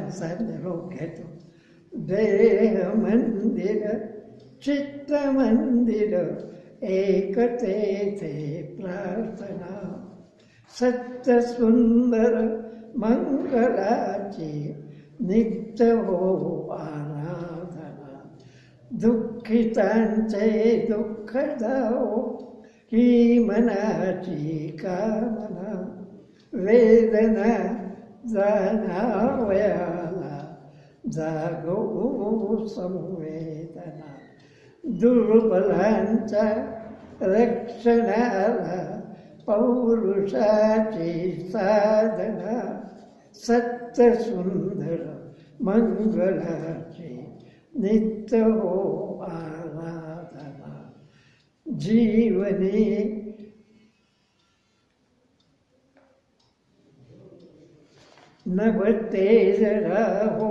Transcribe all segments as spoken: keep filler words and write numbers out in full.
त्यांचा निरोप घेतो. देह मंदिर चित्त मंदिर एक तेथे प्रार्थना, सत्य सुंदर मंगलाची नित्य हो आराधना. दुःखितांचे दुःख जाओ ही मनाची कामना, वेदना जाणावयाला जागो संवेदना. दुर्बलांच्या रक्षणाला पौरुषाची साधना, सत्य सुंदर मंगलाची नित्य हो आराधना. जीवनी नव तेज राहो,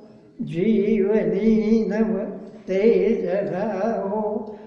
जीवनी नव तेज राहो.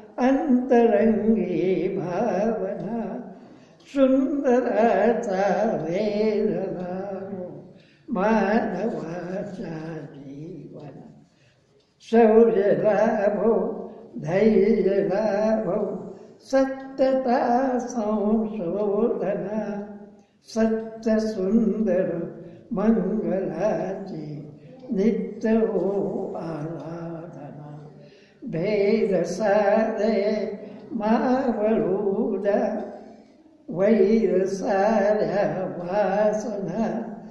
अंतरंगी भावना सुंदराचा वेध लाभो मानवाच्या जीवन. शौर्य लाभो धैर्य लाभो सत्यता संशोधना, सत्य सुंदर मंगलाची नित्य हो आराधना. भेद सारे मावळू द्या, वैर साऱ्या वासना.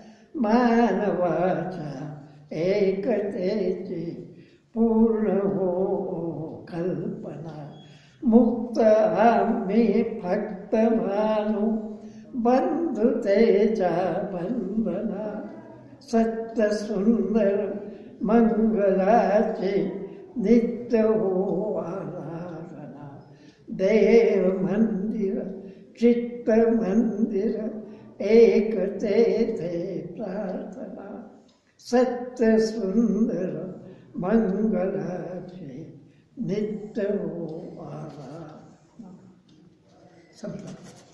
मानवाच्या एकतेची पूर्ण हो कल्पना. मुक्त आम्ही फक्त मानू बंधुतेच्या बंधना, सत्य सुंदर मंगलाची नित्य हो आराधना. देव मंदिर चित्त मंदिर एक तेथे प्रार्थना, सत्य सुंदर मंगलाची नित्य हो आराधना. संपला.